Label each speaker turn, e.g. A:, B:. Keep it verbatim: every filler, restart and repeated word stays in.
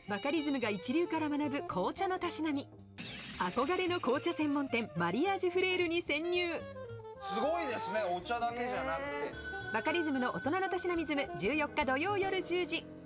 A: バカリズムが一流から学ぶ紅茶のたしなみ。憧れの紅茶専門店マリアージュフレールに潜入。
B: すごいですね、お茶だけじゃなくて。
A: バカリズムの大人のたしなみズムじゅうよっか土曜夜じゅうじ。